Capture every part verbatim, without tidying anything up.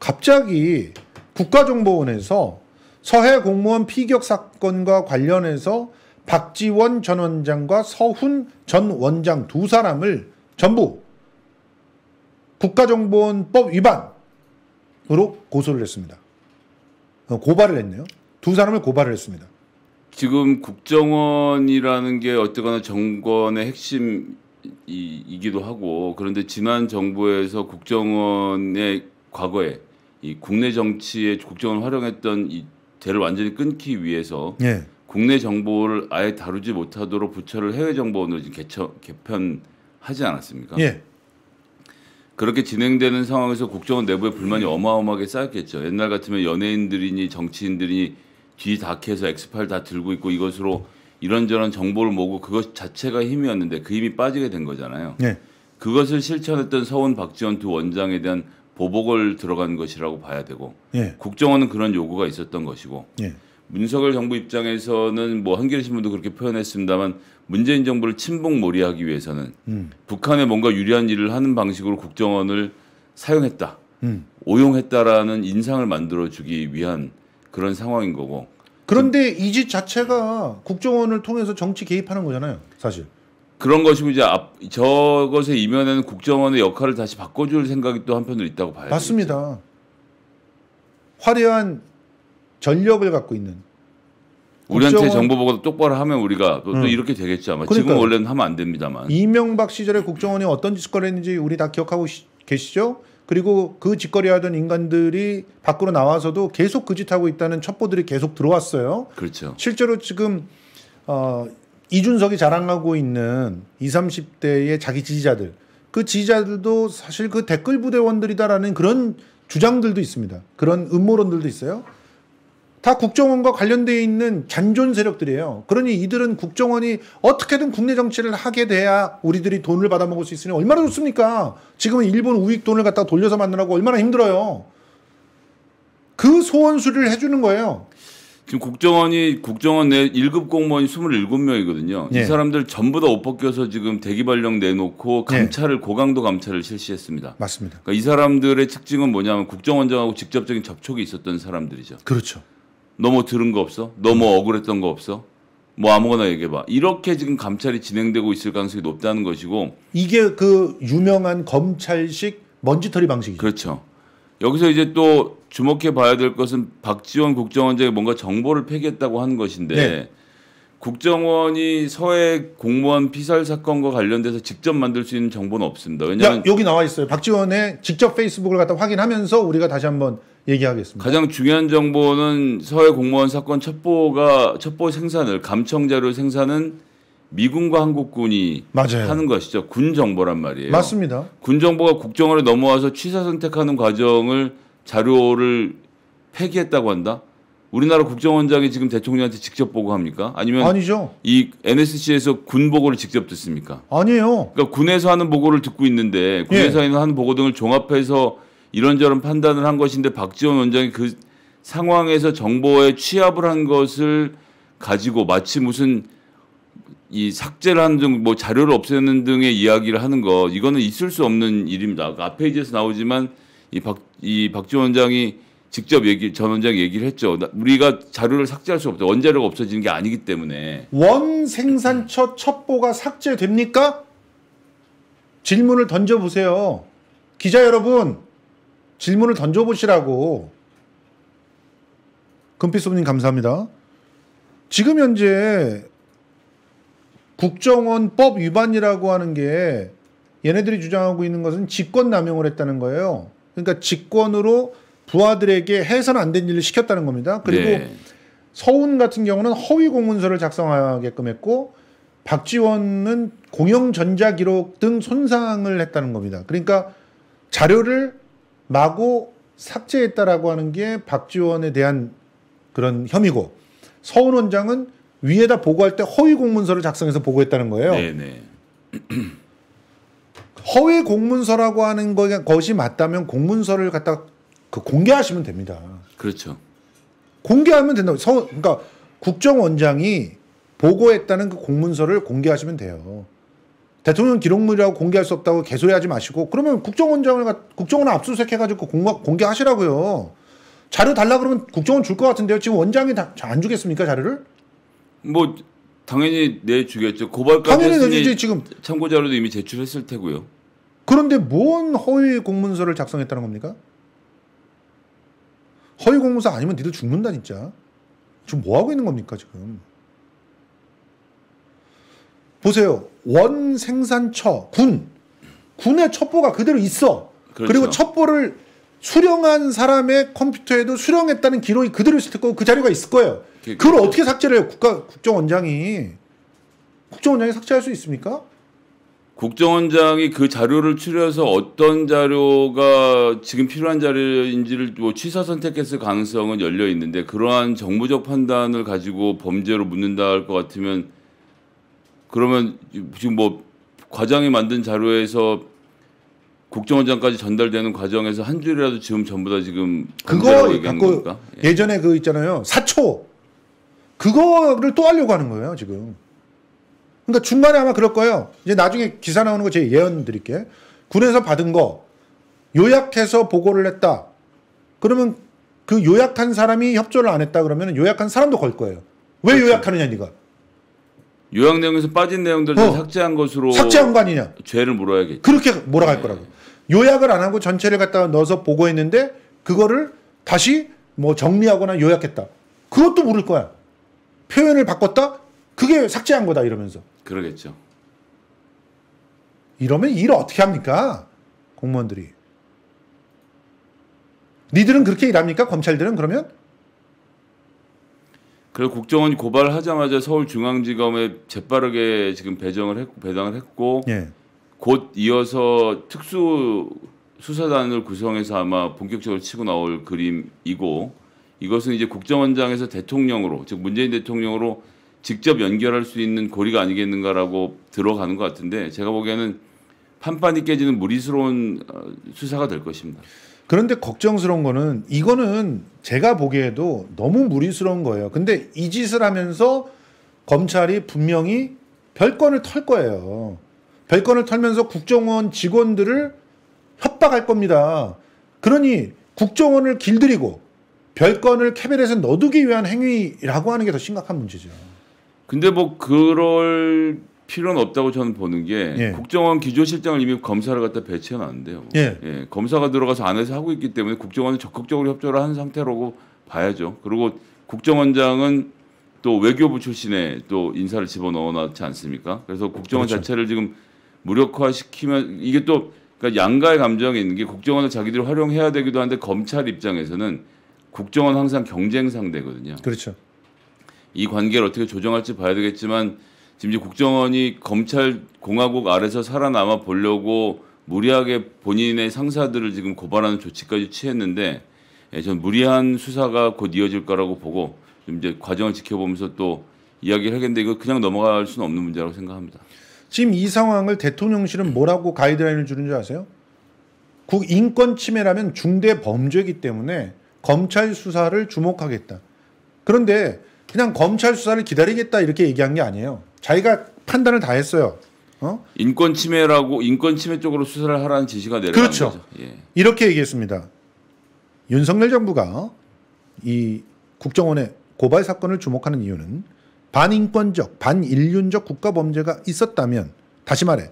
갑자기 국가정보원에서 서해 공무원 피격 사건과 관련해서 박지원 전 원장과 서훈 전 원장 두 사람을 전부 국가정보원법 위반으로 고소를 했습니다. 고발을 했네요. 두 사람을 고발을 했습니다. 지금 국정원이라는 게 어쨌거나 정권의 핵심이기도 하고, 그런데 지난 정부에서 국정원의 과거에 이 국내 정치에 국정원을 활용했던 이 대를 완전히 끊기 위해서 예. 국내 정보를 아예 다루지 못하도록 부처를 해외 정보원으로 개처, 개편하지 않았습니까? 예. 그렇게 진행되는 상황에서 국정원 내부에 불만이 어마어마하게 쌓였겠죠. 옛날 같으면 연예인들이니 정치인들이 뒤 다 캐서 엑스파일 다 들고 있고 이것으로 이런저런 정보를 모으고 그것 자체가 힘이었는데 그 힘이 빠지게 된 거잖아요. 예. 그것을 실천했던 서훈 박지원 두 원장에 대한 보복을 들어간 것이라고 봐야 되고 예. 국정원은 그런 요구가 있었던 것이고 예. 문석열 정부 입장에서는 뭐 한겨레 신문도 그렇게 표현했습니다만 문재인 정부를 친북몰이하기 위해서는 음. 북한에 뭔가 유리한 일을 하는 방식으로 국정원을 사용했다, 음. 오용했다라는 인상을 만들어주기 위한 그런 상황인 거고. 그런데 이 짓 자체가 국정원을 통해서 정치 개입하는 거잖아요, 사실. 그런 것이고 이제 앞, 저것의 이면에는 국정원의 역할을 다시 바꿔줄 생각이 또 한편으로 있다고 봐야 맞습니다. 되겠죠. 화려한 전력을 갖고 있는 우리한테 국정원... 정보 보고 똑바로 하면 우리가 또, 응. 또 이렇게 되겠죠. 아마 지금 원래는 하면 안 됩니다만. 이명박 시절에 국정원이 어떤 짓거리 했는지 우리 다 기억하고 시, 계시죠? 그리고 그 짓거리하던 인간들이 밖으로 나와서도 계속 그 짓하고 있다는 첩보들이 계속 들어왔어요. 그렇죠. 실제로 지금 어, 이준석이 자랑하고 있는 이십, 삼십 대의 자기 지지자들, 그 지지자들도 사실 그 댓글 부대원들이다라는 그런 주장들도 있습니다. 그런 음모론들도 있어요. 다 국정원과 관련되어 있는 잔존 세력들이에요. 그러니 이들은 국정원이 어떻게든 국내 정치를 하게 돼야 우리들이 돈을 받아먹을 수 있으니 얼마나 좋습니까? 지금은 일본 우익 돈을 갖다가 돌려서 만들라고 얼마나 힘들어요. 그 소원 수리를 해주는 거예요. 지금 국정원이 국정원 내 일 급 공무원이 이십칠 명이거든요. 예. 이 사람들 전부 다 옷 벗겨서 지금 대기발령 내놓고 감찰을 예. 고강도 감찰을 실시했습니다. 맞습니다. 그러니까 이 사람들의 특징은 뭐냐면 국정원장하고 직접적인 접촉이 있었던 사람들이죠. 그렇죠. 너 뭐 들은 거 없어? 너 뭐 억울했던 거 없어? 뭐 아무거나 얘기해봐. 이렇게 지금 감찰이 진행되고 있을 가능성이 높다는 것이고. 이게 그 유명한 검찰식 먼지털이 방식이죠. 그렇죠. 여기서 이제 또 주목해 봐야 될 것은 박지원 국정원장이 뭔가 정보를 폐기했다고 하는 것인데 네. 국정원이 서해 공무원 피살 사건과 관련돼서 직접 만들 수 있는 정보는 없습니다. 왜냐하면 여기 나와 있어요. 박지원의 직접 페이스북을 갖다 확인하면서 우리가 다시 한번 얘기하겠습니다. 가장 중요한 정보는 서해 공무원 사건 첩보가 첩보 생산을 감청 자료 생산은 미군과 한국군이 맞아요. 하는 것이죠. 군 정보란 말이에요. 맞습니다. 군 정보가 국정원에 넘어와서 취사 선택하는 과정을 자료를 폐기했다고 한다. 우리나라 국정원장이 지금 대통령한테 직접 보고합니까? 아니면 아니죠. 이 엔에스씨에서 군 보고를 직접 듣습니까? 아니에요. 그러니까 군에서 하는 보고를 듣고 있는데 군에서 예. 하는 보고 등을 종합해서 이런저런 판단을 한 것인데 박지원 원장이 그 상황에서 정보에 취합을 한 것을 가지고 마치 무슨 이 삭제를 하는 등 뭐 자료를 없애는 등의 이야기를 하는 거 이거는 있을 수 없는 일입니다. 앞 페이지에서 나오지만 이 박 이 박지원 원장이 직접 얘기 전 원장이 얘기를 했죠. 우리가 자료를 삭제할 수 없다. 원자료가 없어지는 게 아니기 때문에. 원 생산처 첩보가 삭제됩니까? 질문을 던져보세요. 기자 여러분, 질문을 던져보시라고. 금피소님 감사합니다. 지금 현재 국정원법 위반이라고 하는 게 얘네들이 주장하고 있는 것은 직권남용을 했다는 거예요. 그러니까 직권으로 부하들에게 해서는 안 된 일을 시켰다는 겁니다. 그리고 네. 서훈 같은 경우는 허위 공문서를 작성하게끔 했고 박지원은 공영 전자기록 등 손상을 했다는 겁니다. 그러니까 자료를 마구 삭제했다라고 하는 게 박지원에 대한 그런 혐의고 서훈 원장은 위에다 보고할 때 허위 공문서를 작성해서 보고했다는 거예요. 네네. 허위 공문서라고 하는 것이 맞다면 공문서를 갖다 그 공개하시면 됩니다. 그렇죠. 공개하면 된다고. 서, 그러니까 국정원장이 보고했다는 그 공문서를 공개하시면 돼요. 대통령 기록물이라고 공개할 수 없다고 개소리하지 마시고 그러면 국정원장을 국정원 압수수색해가지고 공개, 공개하시라고요. 자료 달라 그러면 국정원 줄 것 같은데요. 지금 원장이 다, 안 주겠습니까 자료를? 뭐 당연히 내주겠죠. 고발까지 당연히 했으니 내주지. 지금 참고 자료도 이미 제출했을 테고요. 그런데 뭔 허위 공문서를 작성했다는 겁니까? 허위 공문서 아니면 니들 죽는다 진짜. 지금 뭐 하고 있는 겁니까 지금? 보세요. 원 생산처 군 군의 첩보가 그대로 있어. 그렇죠. 그리고 첩보를 수령한 사람의 컴퓨터에도 수령했다는 기록이 그대로 있을 거고 그 자료가 있을 거예요. 그, 그걸 그렇죠. 어떻게 삭제를 해요? 국가 국정원장이 국정원장이 삭제할 수 있습니까? 국정원장이 그 자료를 추려서 어떤 자료가 지금 필요한 자료인지를 뭐 취사 선택했을 가능성은 열려 있는데 그러한 정무적 판단을 가지고 범죄로 묻는다 할 것 같으면 그러면 지금 뭐 과장이 만든 자료에서 국정원장까지 전달되는 과정에서 한 줄이라도 지금 전부 다 지금 그거 얘기하는 갖고 겁니까? 예. 예전에 그 있잖아요 사초 그거를 또 하려고 하는 거예요 지금. 그러니까 중간에 아마 그럴 거예요. 이제 나중에 기사 나오는 거 제가 예언 드릴게. 군에서 받은 거 요약해서 보고를 했다. 그러면 그 요약한 사람이 협조를 안 했다 그러면 요약한 사람도 걸 거예요. 왜 그렇죠. 요약하느냐 네가. 요약 내용에서 빠진 내용들을 어, 삭제한 것으로 삭제한 거 아니냐. 죄를 물어야겠죠. 그렇게 몰아갈 네. 거라고. 요약을 안 하고 전체를 갖다가 넣어서 보고했는데 그거를 다시 뭐 정리하거나 요약했다. 그것도 물을 거야. 표현을 바꿨다? 그게 삭제한 거다 이러면서. 그러겠죠. 이러면 일 어떻게 합니까? 공무원들이. 니들은 그렇게 일합니까? 검찰들은 그러면? 그래서 국정원이 고발하자마자 서울중앙지검에 재빠르게 지금 배정을 했고 배당을 했고 예. 곧 이어서 특수 수사단을 구성해서 아마 본격적으로 치고 나올 그림이고 이것은 이제 국정원장에서 대통령으로 즉 문재인 대통령으로 직접 연결할 수 있는 고리가 아니겠는가라고 들어가는 것 같은데 제가 보기에는 판판이 깨지는 무리스러운 수사가 될 것입니다. 그런데 걱정스러운 거는 이거는 제가 보기에도 너무 무리스러운 거예요. 근데 이 짓을 하면서 검찰이 분명히 별건을 털 거예요. 별건을 털면서 국정원 직원들을 협박할 겁니다. 그러니 국정원을 길들이고 별건을 캐비넷에 넣어두기 위한 행위라고 하는 게 더 심각한 문제죠. 근데 뭐 그럴 필요는 없다고 저는 보는 게 예. 국정원 기조실장을 이미 검사를 갖다 배치해 놨는데요. 예. 예, 검사가 들어가서 안에서 하고 있기 때문에 국정원은 적극적으로 협조를 한 상태라고 봐야죠. 그리고 국정원장은 또 외교부 출신의 또 인사를 집어넣어 놨지 않습니까? 그래서 국정원 그렇죠. 자체를 지금 무력화시키면 이게 또 그러니까 양가의 감정이 있는 게 국정원을 자기들이 활용해야 되기도 한데 검찰 입장에서는 국정원 항상 경쟁 상대거든요. 그렇죠. 이 관계를 어떻게 조정할지 봐야 되겠지만 지금 이제 국정원이 검찰 공화국 아래서 살아남아 보려고 무리하게 본인의 상사들을 지금 고발하는 조치까지 취했는데 예, 전 무리한 수사가 곧 이어질 거라고 보고 좀 이제 과정을 지켜보면서 또 이야기를 하겠는데 이거 그냥 넘어갈 수는 없는 문제라고 생각합니다. 지금 이 상황을 대통령실은 뭐라고 가이드라인을 주는 줄 아세요? 국 인권 침해라면 중대 범죄이기 때문에 검찰 수사를 주목하겠다. 그런데 그냥 검찰 수사를 기다리겠다 이렇게 얘기한 게 아니에요. 자기가 판단을 다 했어요. 어? 인권 침해라고 인권 침해 쪽으로 수사를 하라는 지시가 내려간 그렇죠. 거죠. 예. 이렇게 얘기했습니다. 윤석열 정부가 이 국정원의 고발 사건을 주목하는 이유는 반인권적, 반인륜적 국가 범죄가 있었다면 다시 말해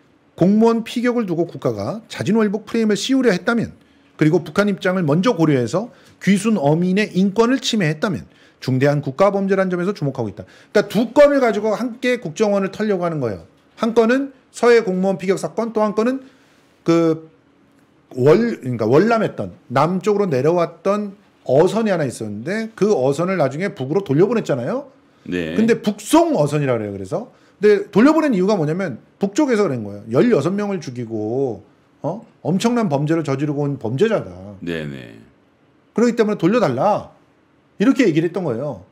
공무원 피격을 두고 국가가 자진월복 프레임을 씌우려 했다면 그리고 북한 입장을 먼저 고려해서 귀순 어민의 인권을 침해했다면 중대한 국가 범죄라는 점에서 주목하고 있다. 그러니까 두 건을 가지고 함께 국정원을 털려고 하는 거예요. 한 건은 서해 공무원 피격 사건, 또 한 건은 그 월 그러니까 월남했던 남쪽으로 내려왔던 어선이 하나 있었는데 그 어선을 나중에 북으로 돌려보냈잖아요. 네. 근데 북송 어선이라 그래요. 그래서 근데 돌려보낸 이유가 뭐냐면 북쪽에서 그런 거예요. 열여섯 명을 죽이고 어? 엄청난 범죄를 저지르고 온 범죄자다. 네, 네. 그렇기 때문에 돌려달라. 이렇게 얘기를 했던 거예요.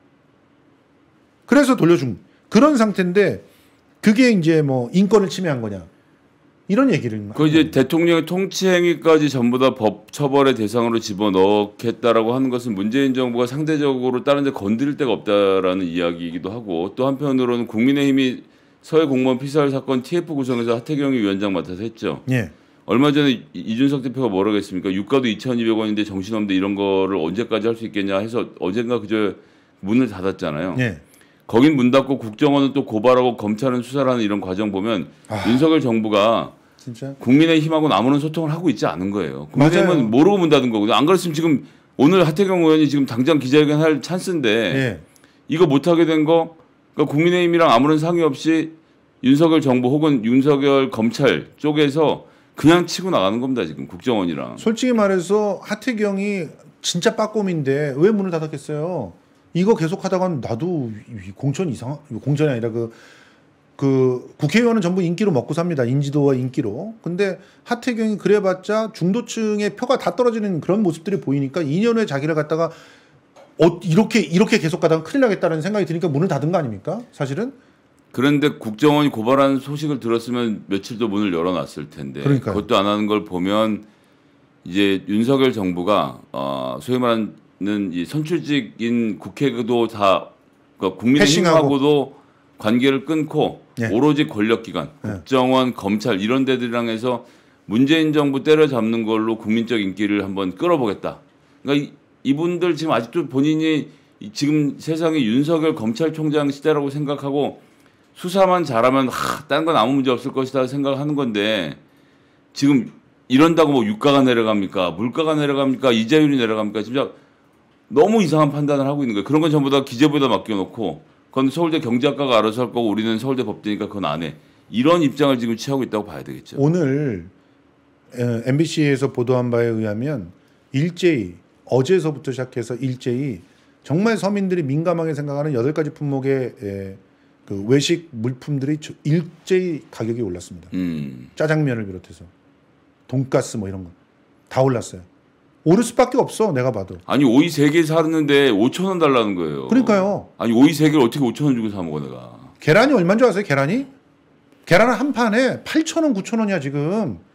그래서 돌려준 그런 상태인데 그게 이제 뭐 인권을 침해한 거냐 이런 얘기를. 그 이제 대통령의 통치 행위까지 전부 다 법 처벌의 대상으로 집어넣겠다라고 하는 것은 문재인 정부가 상대적으로 다른 데 건드릴 데가 없다라는 이야기이기도 하고 또 한편으로는 국민의힘이 서해 공무원 피살 사건 티에프 구성에서 하태경이 위원장 맡아서 했죠. 예. 얼마 전에 이준석 대표가 뭐라고 했습니까? 유가도 이천이백 원인데 정신없는데 이런 거를 언제까지 할 수 있겠냐 해서 어젠가 그저 문을 닫았잖아요. 예. 거긴 문 닫고 국정원은 또 고발하고 검찰은 수사를 하는 이런 과정 보면 아, 윤석열 정부가 진짜 국민의힘하고는 아무런 소통을 하고 있지 않은 거예요. 국민의힘은 맞아요. 모르고 문 닫은 거거든요. 안 그랬으면 지금 오늘 하태경 의원이 지금 당장 기자회견 할 찬스인데 예. 이거 못하게 된 거 그러니까 국민의힘이랑 아무런 상의 없이 윤석열 정부 혹은 윤석열 검찰 쪽에서 그냥 치고 나가는 겁니다. 지금 국정원이랑. 솔직히 말해서 하태경이 진짜 빠꼼인데 왜 문을 닫았겠어요? 이거 계속 하다가는 나도 이 공천 이상 공천이 아니라 그, 그 국회의원은 전부 인기로 먹고 삽니다. 인지도와 인기로. 근데 하태경이 그래봤자 중도층의 표가 다 떨어지는 그런 모습들이 보이니까 이 년 후에 자기를 갖다가 어, 이렇게 이렇게 계속 가다가 큰일 나겠다는 생각이 드니까 문을 닫은 거 아닙니까? 사실은. 그런데 국정원이 고발한 소식을 들었으면 며칠 더 문을 열어놨을 텐데 그러니까요. 그것도 안 하는 걸 보면 이제 윤석열 정부가 어, 소위 말하는 이 선출직인 국회도 다 그러니까 국민의힘하고도 관계를 끊고 예. 오로지 권력기관, 예. 국정원, 검찰 이런 데들이랑 해서 문재인 정부 때려잡는 걸로 국민적 인기를 한번 끌어보겠다. 그러니까 이, 이분들 지금 아직도 본인이 지금 세상에 윤석열 검찰총장 시대라고 생각하고 수사만 잘하면 하, 다른 건 아무 문제 없을 것이다 생각하는 건데 지금 이런다고 뭐 유가가 내려갑니까? 물가가 내려갑니까? 이자율이 내려갑니까? 진짜 너무 이상한 판단을 하고 있는 거예요. 그런 건 전부 다 기재부에다 맡겨놓고 그건 서울대 경제학과가 알아서 할 거고 우리는 서울대 법대니까 그건 안 해. 이런 입장을 지금 취하고 있다고 봐야 되겠죠. 오늘 엠비씨에서 보도한 바에 의하면 일제히 어제서부터 시작해서 일제히 정말 서민들이 민감하게 생각하는 여덟 가지 품목의 에, 그 외식 물품들이 일제히 가격이 올랐습니다. 음. 짜장면을 비롯해서 돈가스 뭐 이런 거 다 올랐어요. 오를 수밖에 없어 내가 봐도. 아니 오이 세 개 사는데 오천 원 달라는 거예요. 그러니까요. 아니 오이 세 개를 어떻게 오천 원 주고 사 먹어 내가. 계란이 얼마인 줄 아세요? 계란이? 계란 한 판에 팔천 원, 구천 원이야 지금.